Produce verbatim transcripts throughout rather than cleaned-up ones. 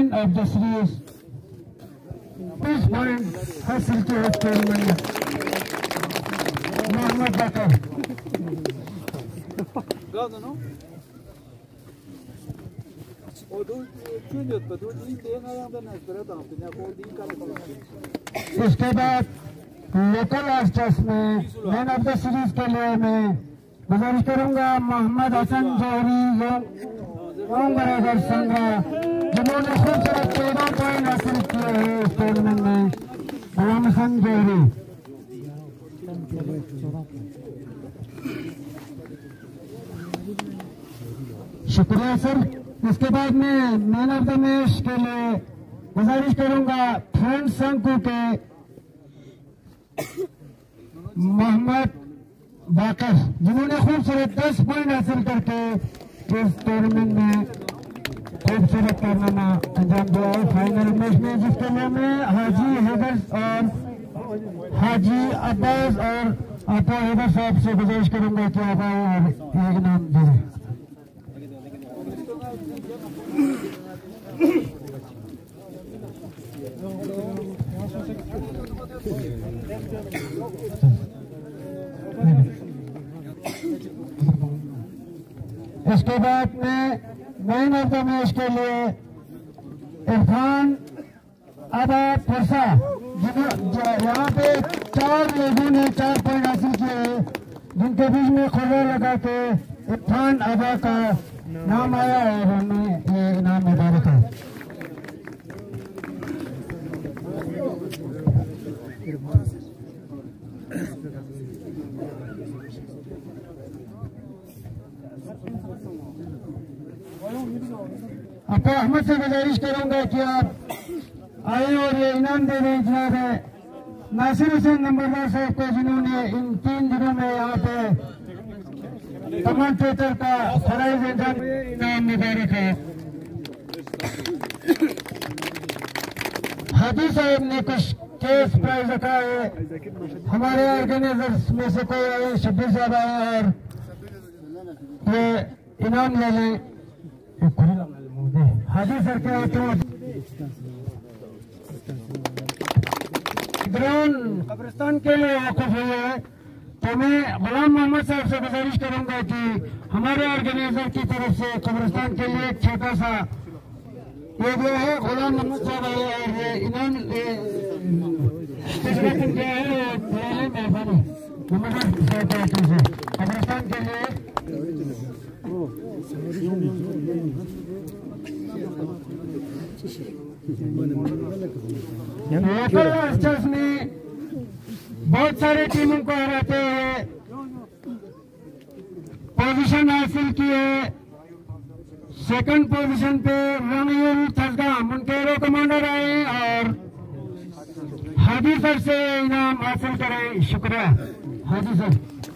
Man of the series तीस point हासिल किए इस टूर्नामेंट में मोहम्मद बाकर। इसके बाद लोकल आर्चर्स में मैन ऑफ द सीरीज के लिए मैं गुजारिश करूंगा मोहम्मद हसन जौहरी लॉन्ग बराबर संघा, जिन्होंने खूबसूरत चौदह पॉइंट हासिल किए हैं इस टूर्नामेंट में। मोहम्मद हसन जौहरी शुक्रिया सर। इसके बाद में मैन ऑफ द मैच के लिए गुजारिश करूंगा फ्रेंड संकू के मोहम्मद बाकर, जिन्होंने खूबसूरत दस पॉइंट हासिल करके इस टूर्नामेंट में खूबसूरत कारनामा अंजाम दिया है फाइनल मैच में, जिसके लिए मैं हाजी हैदर और हाजी अब्बास और आपा हैदर साहब से गुजारिश करूंगा कि आप आए और एक नाम दे दें। इसके बाद में मैन ऑफ द मैच के लिए इरफान अबा फरसा, यहाँ पे चार लोगों ने चार पॉइंट हासिल किए, जिनके बीच में खुला लगा के इरफान अबा का नाम आया और उन्हें ये इनाम मुबारक है। आपको अहमद से गुजारिश करूंगा कि आप आए और ये इनाम दे दें जनाब है नासिर हुसैन नंबरदार साहब को, जिन्होंने इन तीन दिनों में यहाँ पे कमेंटेटर का फराइज इंजाम इनाम मुबारक है। हादी साहब ने कुछ केस प्राइज रखा है, हमारे ऑर्गेनाइजर्स में से कोई आए, शब्बीर साहब आए और ये इनाम ले लें। हाजी सर के ग्राउंड कब्रिस्तान के लिए वक़्फ़ हुए हैं, तो मैं गुलाम मोहम्मद साहब से गुजारिश करूंगा कि हमारे ऑर्गेनाइजर की तरफ से कब्रिस्तान के लिए एक छोटा सा ये जो है गुलाम मोहम्मद साहब आए और ये इनाम क्या है मेहरबानी मोहम्मद साहब से कब्रिस्तान के लिए लोकल मास्टर्स में बहुत सारे टीमों को हराते हुए पोजीशन हासिल किए। सेकंड पोजीशन पे रमीउल थजगाम उनके एरो कमांडर आए और हाजी सर से इनाम हासिल करें। शुक्रिया हाजी सर।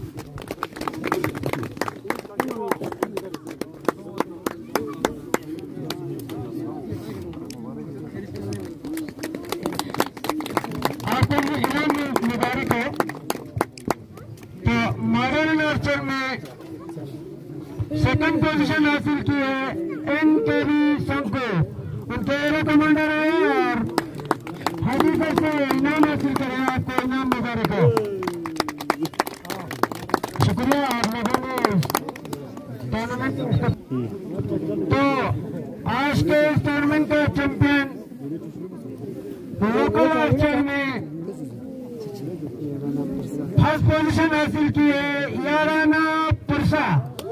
सेकंड पोजीशन हासिल की है एन के वी संको, उनके एरो कमांडर आए और हाजी सर से इनाम हासिल करें। आपको इनाम मुबारक हो। शुक्रिया आप लोगों ने टूर्नामेंट। तो आज के इस टूर्नामेंट का चैंपियन लोकल आर्चर में फर्स्ट पोजीशन हासिल की है याराना पुरसा।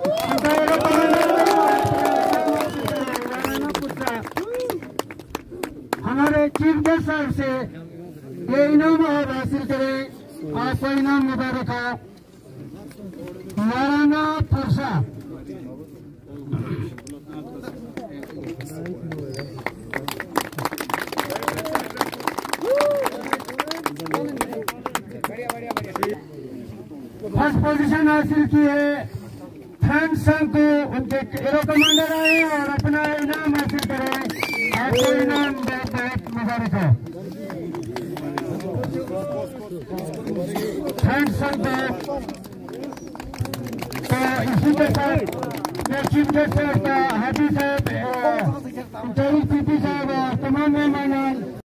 हमारे चीफ गेस्ट साहब से ये इनाम आप हासिल करें। आपको इनाम मुबारक हो। याराना पुरसा फर्स्ट पोजीशन हासिल की है फ्रेंड संघ, उनके एरो कमांडर आए और अपना इनाम हासिल करें। आपको इनाम बहुत बहुत मुबारक हो। फ्रेंड संघ तो इसी के साथ मैं चीफ गेस्ट साहब का हाजी साहब, पीपी साहब और तमाम मेहमानान